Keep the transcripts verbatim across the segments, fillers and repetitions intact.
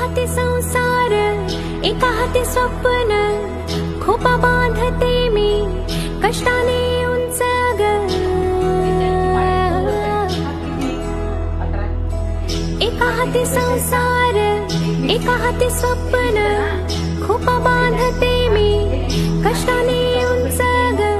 हाती संसार, एका हाती स्वप्न, खोपा बांधते मी कष्टाने उंच ग। एका हाती संसार, एका हाती स्वप्न, खोपा बांधते मी कष्टाने उंच ग।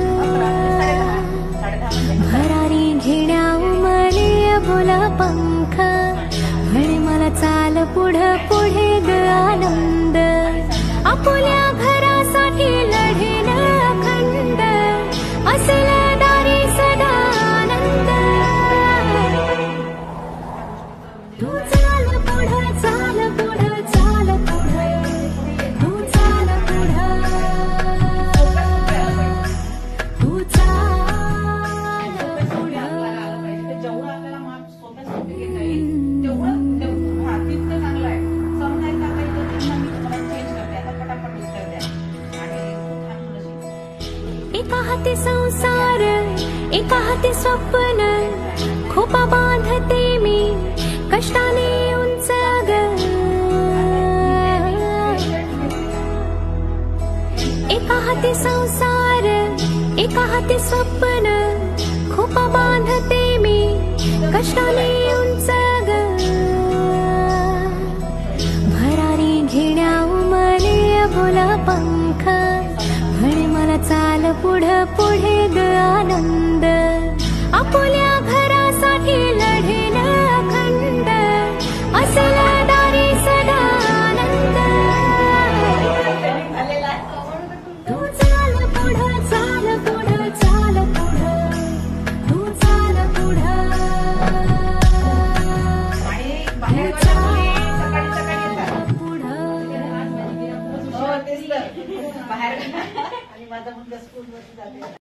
भरारी घेण्या उमले अबोला पंख, म्हणे मला चाल पुढे पुढे ग आनंद। आपुल्या घरासाठी लढेन अखंड, असेल दारी सदा आनंद। तू चाल पुढे चाल पुढे चाल पुढे, तू चाल पुढे, तू चाल पुढे। एका हाती संसार, एका हाती स्वप्न, खोपा बांधते मी कष्टाने उंच ग। एका हाती संसार, एका हाती स्वप्न, खोपा बांधते मी कष्टाने उंच ग। भरारी घेण्या उमले अबोला पंख, म्हणे मला चाल पुढे पुढे ग आनंद। आपुल्या घरासाठी लढेन अखंड, असेल दारी सदा आनंद। तू चाल पुढे चाल पुढे चाल पुढे, तू चाल पुढे, तू चाल पुढे।